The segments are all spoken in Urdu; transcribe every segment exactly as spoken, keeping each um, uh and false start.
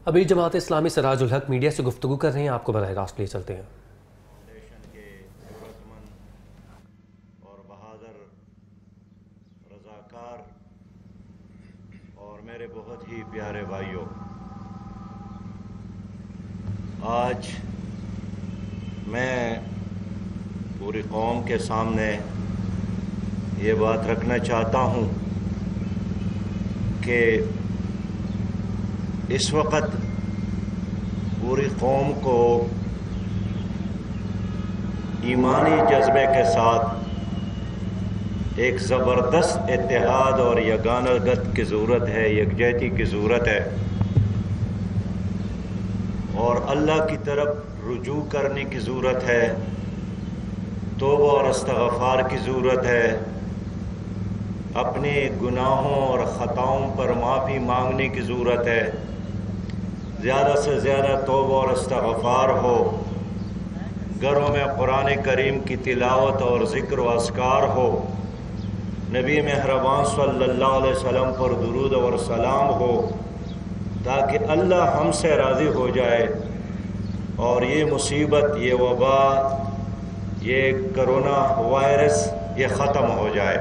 ابھی جماعت اسلامی سراج الحق میڈیا سے گفتگو کر رہے ہیں، آپ کو براہ راست لے چلتے ہیں۔ فاؤنڈیشن کے عزتمند اور بہادر رضاکار اور میرے بہت ہی پیارے بھائیوں، آج میں پوری قوم کے سامنے یہ بات رکھنا چاہتا ہوں کہ اس وقت پوری قوم کو ایمانی جذبے کے ساتھ ایک زبردست اتحاد اور یگانگت کی ضرورت ہے، یکجہتی کی ضرورت ہے، اور اللہ کی طرف رجوع کرنے کی ضرورت ہے، توبہ اور استغفار کی ضرورت ہے، اپنے گناہوں اور خطاؤں پر معافی مانگنے کی ضرورت ہے، زیادہ سے زیادہ توبہ اور استغفار ہو، گھروں میں قرآن کریم کی تلاوت اور ذکر و اذکار ہو، نبی مہربان صلی اللہ علیہ وسلم پر درود اور سلام ہو، تاکہ اللہ ہم سے راضی ہو جائے اور یہ مصیبت، یہ وبا، یہ کرونا وائرس یہ ختم ہو جائے۔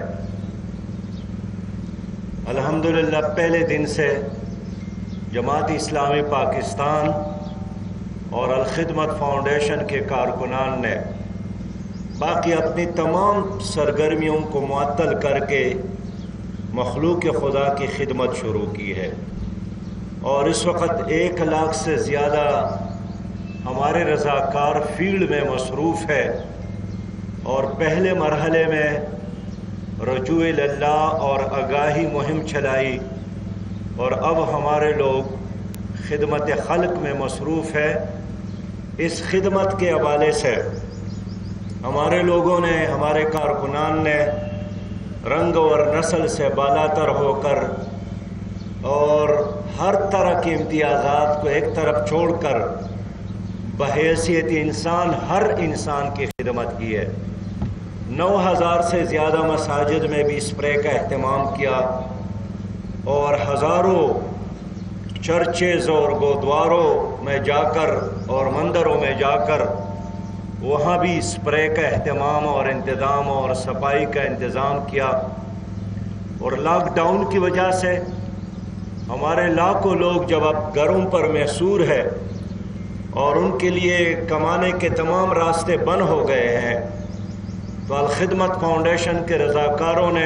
الحمدللہ پہلے دن سے جماعت اسلامی پاکستان اور الخدمت فاؤنڈیشن کے کارکنان نے باقی اپنی تمام سرگرمیوں کو معطل کر کے مخلوق خدا کی خدمت شروع کی ہے، اور اس وقت ایک لاکھ سے زیادہ ہمارے رضاکار فیلڈ میں مصروف ہے، اور پہلے مرحلے میں رجوع اللہ اور آگاہی مہم چلائی، اور اب ہمارے لوگ خدمت خلق میں مصروف ہے۔ اس خدمت کے حوالے سے ہمارے لوگوں نے، ہمارے کارکنان نے رنگ اور نسل سے بالاتر ہو کر اور ہر طرح کے امتیازات کو ایک طرف چھوڑ کر بحیثیت انسان ہر انسان کی خدمت کی ہے۔ نو ہزار سے زیادہ مساجد میں بھی اسپرے کا اہتمام کیا، اور ہزاروں چرچز اور گودواروں میں جا کر اور مندروں میں جا کر وہاں بھی اسپرے کا اہتمام اور انتظام اور صفائی کا انتظام کیا۔ اور لاک ڈاؤن کی وجہ سے ہمارے لاکھوں لوگ جب اب گھروں پر محصور ہے اور ان کے لیے کمانے کے تمام راستے بند ہو گئے ہیں، تو الخدمت فاؤنڈیشن کے رضاکاروں نے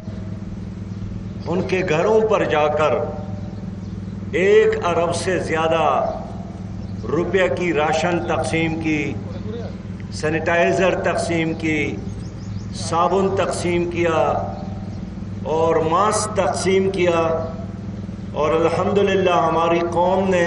ان کے گھروں پر جا کر ایک ارب سے زیادہ روپے کی راشن تقسیم کی، سینیٹائزر تقسیم کی، صابن تقسیم کیا اور ماسک تقسیم کیا، اور الحمدللہ ہماری قوم نے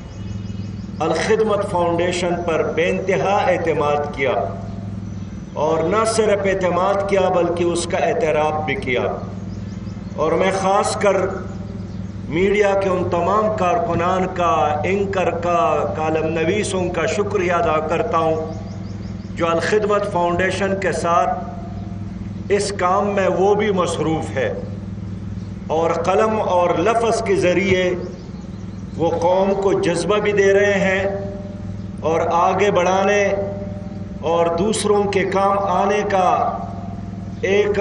الخدمت فاؤنڈیشن پر بے انتہا اعتماد کیا، اور نہ صرف اعتماد کیا بلکہ اس کا اعتراف بھی کیا۔ اور میں خاص کر میڈیا کے ان تمام کارکنان کا، اینکر کا، کالم نویسوں کا شکریہ ادا کرتا ہوں جو الخدمت فاؤنڈیشن کے ساتھ اس کام میں وہ بھی مصروف ہے، اور قلم اور لفظ کے ذریعے وہ قوم کو جذبہ بھی دے رہے ہیں اور آگے بڑھانے اور دوسروں کے کام آنے کا ایک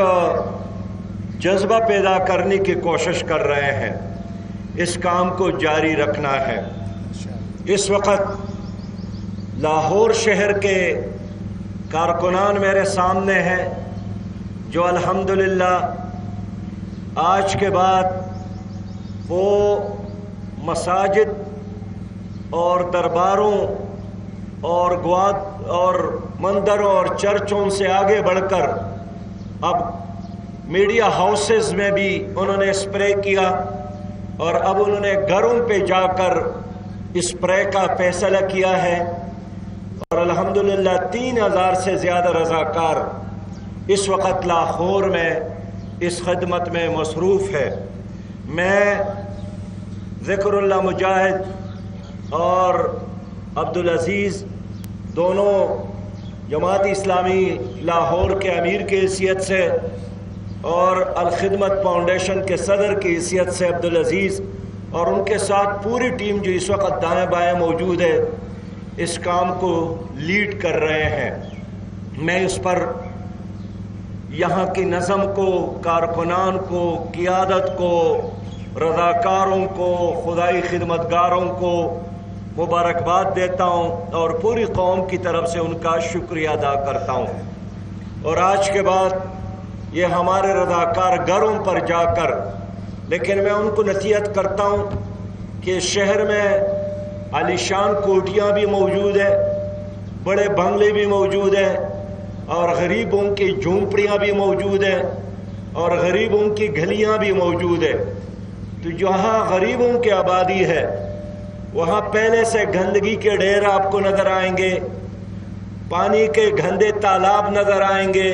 جذبہ پیدا کرنے کی کوشش کر رہے ہیں۔ اس کام کو جاری رکھنا ہے۔ اس وقت لاہور شہر کے کارکنان میرے سامنے ہیں جو الحمدللہ آج کے بعد وہ مساجد اور درباروں اور گواد اور مندروں اور چرچوں سے آگے بڑھ کر اب میڈیا ہاؤسز میں بھی انہوں نے اسپرے کیا، اور اب انہوں نے گھروں پہ جا کر اسپرے کا فیصلہ کیا ہے، اور الحمدللہ تین ہزار سے زیادہ رضاکار اس وقت لاہور میں اس خدمت میں مصروف ہے۔ میں ذکر اللہ مجاہد اور عبدالعزیز دونوں جماعت اسلامی لاہور کے امیر کی حیثیت سے اور الخدمت فاؤنڈیشن کے صدر کی حیثیت سے عبدالعزیز اور ان کے ساتھ پوری ٹیم جو اس وقت دائیں بائیں موجود ہے اس کام کو لیڈ کر رہے ہیں۔ میں اس پر یہاں کی نظم کو، کارکنان کو، قیادت کو، رضاکاروں کو، خدائی خدمتگاروں کو مبارکباد دیتا ہوں اور پوری قوم کی طرف سے ان کا شکریہ ادا کرتا ہوں۔ اور آج کے بعد یہ ہمارے رضاکار گھروں پر جا کر، لیکن میں ان کو نصیحت کرتا ہوں کہ شہر میں عالیشان کوٹیاں بھی موجود ہیں، بڑے بنگلے بھی موجود ہیں، اور غریبوں کی جھونپڑیاں بھی موجود ہیں، اور غریبوں کی گلیاں بھی موجود ہیں۔ تو جہاں غریبوں کی آبادی ہے وہاں پہلے سے گندگی کے ڈھیر آپ کو نظر آئیں گے، پانی کے گندے تالاب نظر آئیں گے،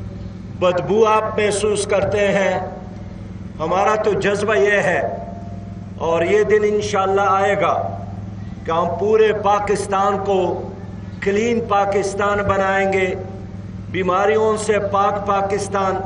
بدبو آپ محسوس کرتے ہیں۔ ہمارا تو جذبہ یہ ہے اور یہ دن انشاءاللہ آئے گا کہ ہم پورے پاکستان کو کلین پاکستان بنائیں گے، بیماریوں سے پاک پاکستان،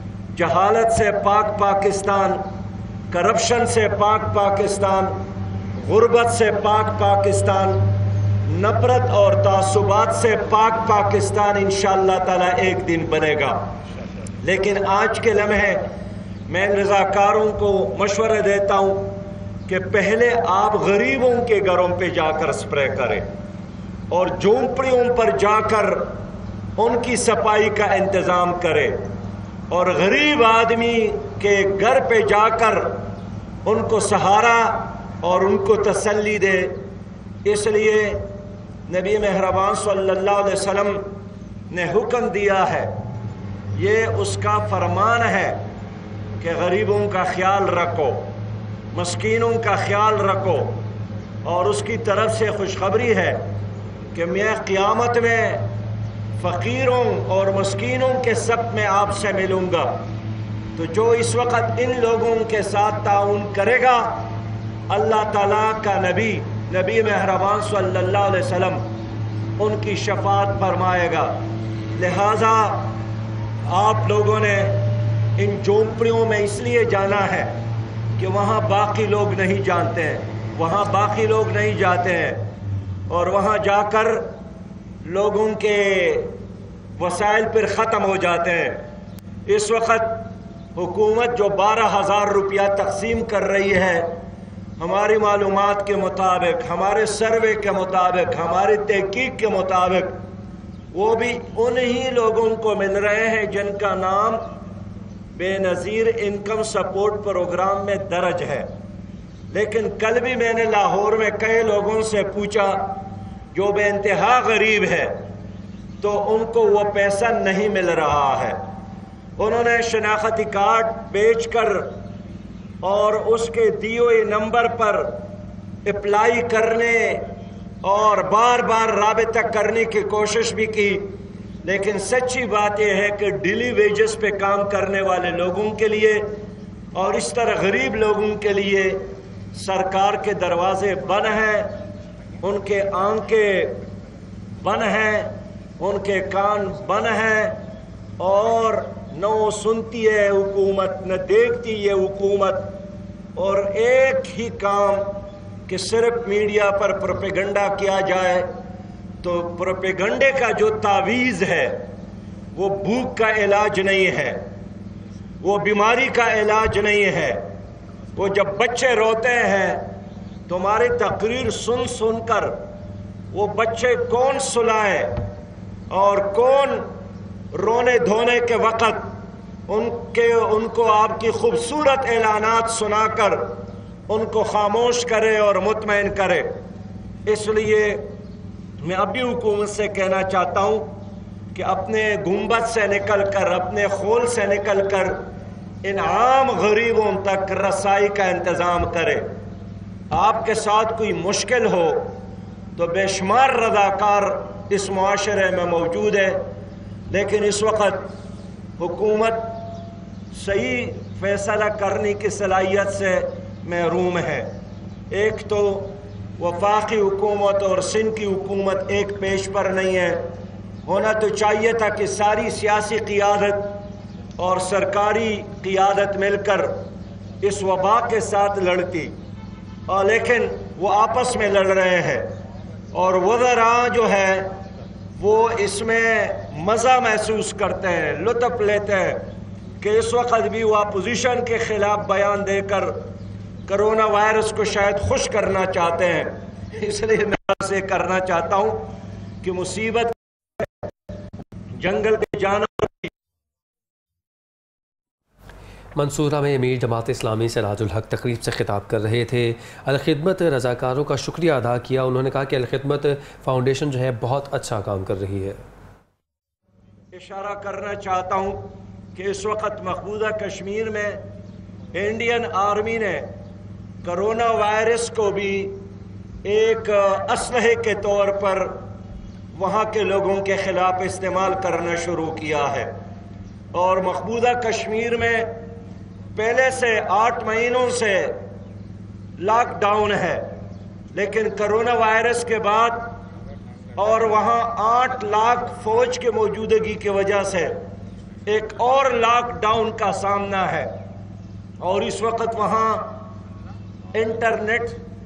جہالت سے پاک پاکستان، کرپشن سے پاک پاکستان، غربت سے پاک پاکستان، نفرت اور تعصبات سے پاک پاکستان انشاءاللہ تعالی ایک دن بنے گا۔ لیکن آج کے لمحے میں رضاکاروں کو مشورہ دیتا ہوں کہ پہلے آپ غریبوں کے گھروں پہ جا کر سپرے کریں اور جھونپڑیوں پر جا کر ان کی صفائی کا انتظام کریں اور غریب آدمی کے گھر پہ جا کر ان کو سہارا اور ان کو تسلی دے۔ اس لیے نبی مہربان صلی اللہ علیہ وسلم نے حکم دیا ہے، یہ اس کا فرمان ہے کہ غریبوں کا خیال رکھو، مسکینوں کا خیال رکھو، اور اس کی طرف سے خوشخبری ہے کہ میں قیامت میں فقیروں اور مسکینوں کے صف میں آپ سے ملوں گا۔ تو جو اس وقت ان لوگوں کے ساتھ تعاون کرے گا، اللہ تعالیٰ کا نبی نبی مہربان صلی اللہ علیہ وسلم ان کی شفاعت فرمائے گا۔ لہٰذا آپ لوگوں نے ان جھونپڑیوں میں اس لیے جانا ہے کہ وہاں باقی لوگ نہیں جانتے ہیں، وہاں باقی لوگ نہیں جاتے ہیں، اور وہاں جا کر لوگوں کے وسائل پھر ختم ہو جاتے ہیں۔ اس وقت حکومت جو بارہ ہزار روپیہ تقسیم کر رہی ہے، ہماری معلومات کے مطابق، ہمارے سروے کے مطابق، ہماری تحقیق کے مطابق وہ بھی انہی لوگوں کو مل رہے ہیں جن کا نام بے نظیر انکم سپورٹ پروگرام میں درج ہے۔ لیکن کل بھی میں نے لاہور میں کئی لوگوں سے پوچھا جو بے انتہا غریب ہے تو ان کو وہ پیسہ نہیں مل رہا ہے۔ انہوں نے شناختی کارڈ بیچ کر اور اس کے دیے ہوئے نمبر پر اپلائی کرنے اور بار بار رابطہ کرنے کی کوشش بھی کی، لیکن سچی بات یہ ہے کہ ڈیلی ویجز پہ کام کرنے والے لوگوں کے لیے اور اس طرح غریب لوگوں کے لیے سرکار کے دروازے بند ہیں، ان کے آنکھیں بند ہیں، ان کے کان بند ہیں، اور نہ وہ سنتی ہے حکومت، نہ دیکھتی یہ حکومت، اور ایک ہی کام کہ صرف میڈیا پر پروپیگنڈا کیا جائے۔ تو پروپیگنڈے کا جو تعویذ ہے وہ بھوک کا علاج نہیں ہے، وہ بیماری کا علاج نہیں ہے۔ وہ جب بچے روتے ہیں تمہاری تقریر سن سن کر وہ بچے کون سلائے اور کون رونے دھونے کے وقت ان کے ان کو آپ کی خوبصورت اعلانات سنا کر ان کو خاموش کرے اور مطمئن کرے۔ اس لیے میں اب بھی حکومت سے کہنا چاہتا ہوں کہ اپنے گنبد سے نکل کر، اپنے خول سے نکل کر ان عام غریبوں تک رسائی کا انتظام کرے۔ آپ کے ساتھ کوئی مشکل ہو تو بے شمار رضاکار اس معاشرے میں موجود ہے، لیکن اس وقت حکومت صحیح فیصلہ کرنے کی صلاحیت سے محروم ہے۔ ایک تو وفاقی حکومت اور سندھ کی حکومت ایک پیش پر نہیں ہے۔ ہونا تو چاہیے تھا کہ ساری سیاسی قیادت اور سرکاری قیادت مل کر اس وبا کے ساتھ لڑتی، اور لیکن وہ آپس میں لڑ رہے ہیں، اور وزراء جو ہے وہ اس میں مزہ محسوس کرتے ہیں، لطف لیتے ہیں کہ اس وقت بھی وہ اپوزیشن کے خلاف بیان دے کر کرونا وائرس کو شاید خوش کرنا چاہتے ہیں۔ اس لیے میں آپ سے کرنا چاہتا ہوں کہ مصیبت جنگل کے جانور منصورہ میں امیر جماعت اسلامی سراج الحق تقریب سے خطاب کر رہے تھے۔ الخدمت رضاکاروں کا شکریہ ادا کیا۔ انہوں نے کہا کہ الخدمت فاؤنڈیشن جو ہے بہت اچھا کام کر رہی ہے۔ اشارہ کرنا چاہتا ہوں کہ اس وقت مقبوضہ کشمیر میں انڈین آرمی نے کرونا وائرس کو بھی ایک اسلحے کے طور پر وہاں کے لوگوں کے خلاف استعمال کرنا شروع کیا ہے، اور مقبوضہ کشمیر میں پہلے سے آٹھ مہینوں سے لاک ڈاؤن ہے، لیکن کرونا وائرس کے بعد اور وہاں آٹھ لاکھ فوج کے موجودگی کی وجہ سے ایک اور لاک ڈاؤن کا سامنا ہے، اور اس وقت وہاں انٹرنیٹ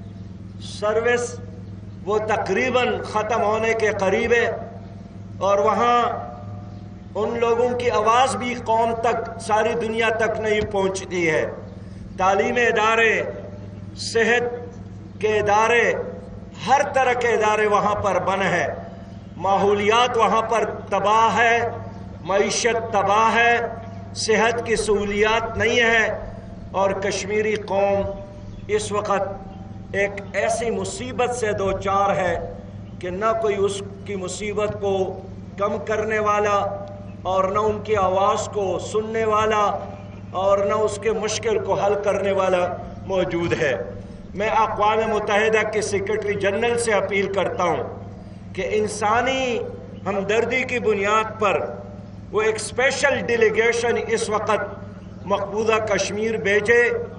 سروس وہ تقریباً ختم ہونے کے قریب ہے، اور وہاں ان لوگوں کی آواز بھی قوم تک، ساری دنیا تک نہیں پہنچتی ہے۔ تعلیمی ادارے، صحت کے ادارے، ہر طرح کے ادارے وہاں پر بند ہیں، ماحولیات وہاں پر تباہ ہے، معیشت تباہ ہے، صحت کی سہولیات نہیں ہے، اور کشمیری قوم اس وقت ایک ایسی مصیبت سے دو چار ہے کہ نہ کوئی اس کی مصیبت کو کم کرنے والا، اور نہ ان کی آواز کو سننے والا، اور نہ اس کے مشکل کو حل کرنے والا موجود ہے۔ میں اقوام متحدہ کے سیکرٹری جنرل سے اپیل کرتا ہوں کہ انسانی ہمدردی کی بنیاد پر وہ ایک اسپیشل ڈیلیگیشن اس وقت مقبوضہ کشمیر بھیجے،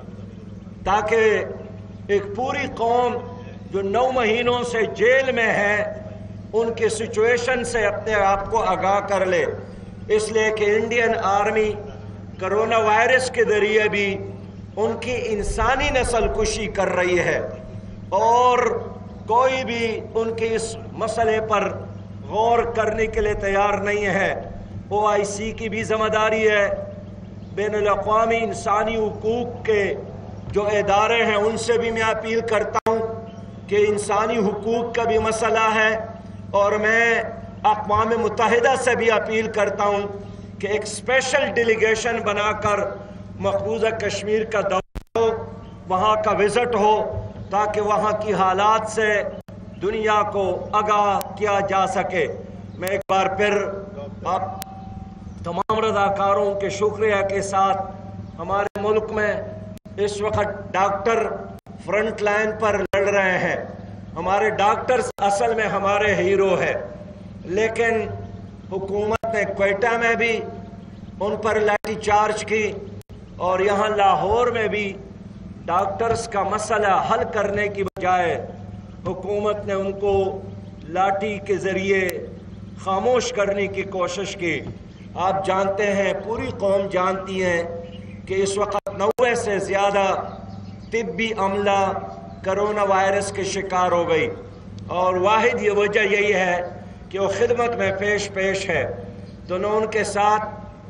تاکہ ایک پوری قوم جو نو مہینوں سے جیل میں ہے ان کی سچویشن سے اپنے آپ کو آگاہ کر لے، اس لیے کہ انڈین آرمی کرونا وائرس کے ذریعے بھی ان کی انسانی نسل کشی کر رہی ہے، اور کوئی بھی ان کی اس مسئلے پر غور کرنے کے لیے تیار نہیں ہے۔ او آئی سی کی بھی ذمہ داری ہے، بین الاقوامی انسانی حقوق کے جو ادارے ہیں ان سے بھی میں اپیل کرتا ہوں کہ انسانی حقوق کا بھی مسئلہ ہے، اور میں اقوام متحدہ سے بھی اپیل کرتا ہوں کہ ایک اسپیشل ڈیلیگیشن بنا کر مقبوضہ کشمیر کا دورہ ہو، وہاں کا وزٹ ہو، تاکہ وہاں کی حالات سے دنیا کو آگاہ کیا جا سکے۔ میں ایک بار پھر آپ تمام رضاکاروں کے شکریہ کے ساتھ، ہمارے ملک میں اس وقت ڈاکٹر فرنٹ لائن پر لڑ رہے ہیں، ہمارے ڈاکٹرز اصل میں ہمارے ہیرو ہے، لیکن حکومت نے کوئٹہ میں بھی ان پر لاٹھی چارج کی، اور یہاں لاہور میں بھی ڈاکٹرز کا مسئلہ حل کرنے کی بجائے حکومت نے ان کو لاٹھی کے ذریعے خاموش کرنے کی کوشش کی۔ آپ جانتے ہیں، پوری قوم جانتی ہے کہ اس وقت نوے سے زیادہ طبی عملہ کرونا وائرس کے شکار ہو گئی، اور واحد یہ وجہ یہی ہے کہ وہ خدمت میں پیش پیش ہے، تو نہ ان کے ساتھ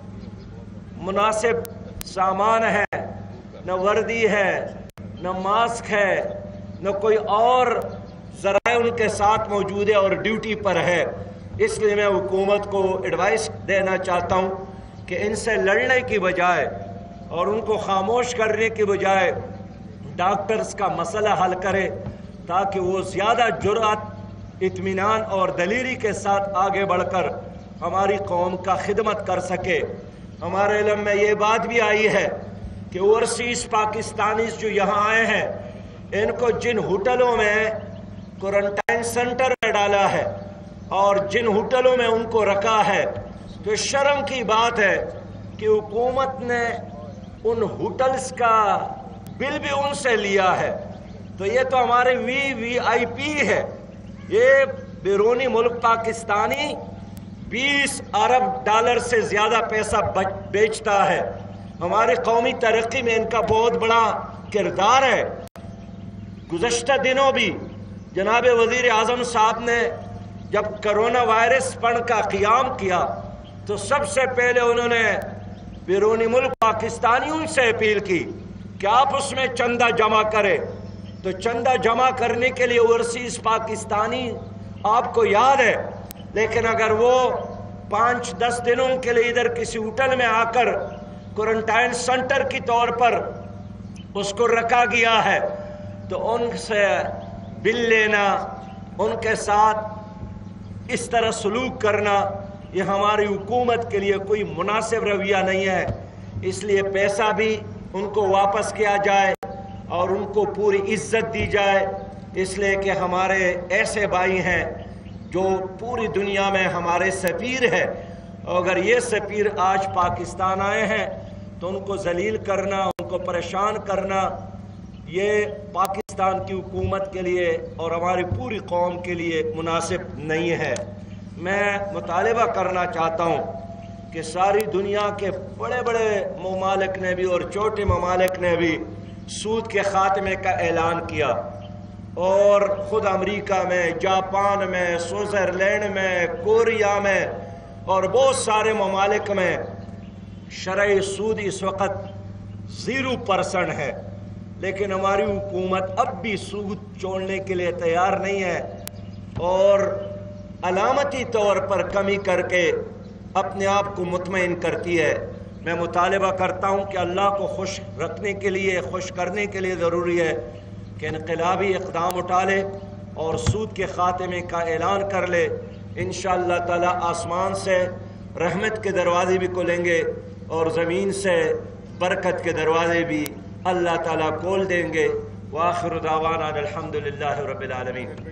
مناسب سامان ہے، نہ وردی ہے، نہ ماسک ہے، نہ کوئی اور ذرائع ان کے ساتھ موجود ہے اور ڈیوٹی پر ہے۔ اس لیے میں حکومت کو ایڈوائس دینا چاہتا ہوں کہ ان سے لڑنے کی بجائے اور ان کو خاموش کرنے کی بجائے ڈاکٹرز کا مسئلہ حل کرے، تاکہ وہ زیادہ جرأت، اطمینان اور دلیری کے ساتھ آگے بڑھ کر ہماری قوم کا خدمت کر سکے۔ ہمارے علم میں یہ بات بھی آئی ہے کہ اوورسیز پاکستانیز جو یہاں آئے ہیں، ان کو جن ہوٹلوں میں کوارنٹائن سینٹر میں ڈالا ہے اور جن ہوٹلوں میں ان کو رکھا ہے، تو شرم کی بات ہے کہ حکومت نے ان ہوٹلز کا بل بھی ان سے لیا ہے۔ تو یہ تو ہمارے وی وی آئی پی ہے، یہ بیرونی ملک پاکستانی بیس ارب ڈالر سے زیادہ پیسہ بیچتا ہے۔ ہماری قومی ترقی میں ان کا بہت بڑا کردار ہے، गुज़श्ता दिनों भी जनाब वज़ीर आज़म साहब ने जब करोना वायरस फंड का क़ियाम किया तो सबसे पहले उन्होंने बैरूनी मुल्क पाकिस्तानियों से अपील की कि आप उसमें चंदा जमा करें। तो चंदा जमा करने के लिए ओवरसीज़ पाकिस्तानी आपको याद है, लेकिन अगर वो पाँच दस दिनों के लिए इधर किसी होटल में आकर क्वारंटाइन सेंटर की तौर पर उसको रखा गया है तो उनसे बिल लेना, उनके साथ इस तरह सलूक करना, ये हमारी हुकूमत के लिए कोई मुनासिब रवैया नहीं है। इसलिए पैसा भी उनको वापस किया जाए और उनको पूरी इज्जत दी जाए, इसलिए कि हमारे ऐसे भाई हैं जो पूरी दुनिया में हमारे सफ़ीर है। अगर ये सफ़ीर आज पाकिस्तान आए हैं तो उनको जलील करना, उनको परेशान करना, ये पाकिस्तान की हुकूमत के लिए और हमारी पूरी कौम के लिए मुनासिब नहीं है। मैं मुतालिबा करना चाहता हूँ कि सारी दुनिया के बड़े बड़े ममालिक ने भी और छोटे ममालिक ने भी सूद के ख़ात्मे का ऐलान किया, और ख़ुद अमेरिका में, जापान में, स्विट्ज़रलैंड में, कोरिया में और बहुत सारे ममालिक में शरई सूद इस वक्त ज़ीरो परसेंट है। लेकिन हमारी हुकूमत अब भी सूद छोड़ने के लिए तैयार नहीं है और अलामती तौर पर कमी करके अपने आप को मुतमईन करती है। मैं मुतालिबा करता हूँ कि अल्लाह को खुश रखने के लिए, खुश करने के लिए ज़रूरी है कि इनक़लाबी इक़दाम उठा ले और सूद के ख़ात्मे का ऐलान कर ले। इंशाअल्लाह ताला आसमान से रहमत के दरवाज़े भी खुलेंगे और ज़मीन से बरकत के दरवाज़े भी अल्लाह ताला खोल देंगे। व आखिरु दावाना अल्हम्दुलिल्लाहि रब्बिल आलमीन।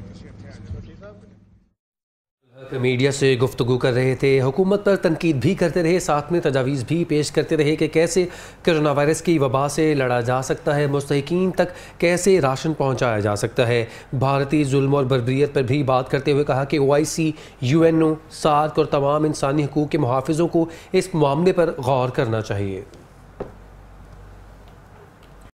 मीडिया से गुफ्तगू कर रहे थे, हुकूमत पर तनकीद भी करते रहे, साथ में तजावीज़ भी पेश करते रहे कि कैसे कोरोना वायरस की वबा से लड़ा जा सकता है, मुस्तहिकीन तक कैसे राशन पहुंचाया जा सकता है। भारतीय जुल्म और बर्बरियत पर भी बात करते हुए कहा कि O I C, U N O, SAARC और तमाम इंसानी हकूक़ के मुहाफ़िज़ों को इस मामले पर गौर करना चाहिए।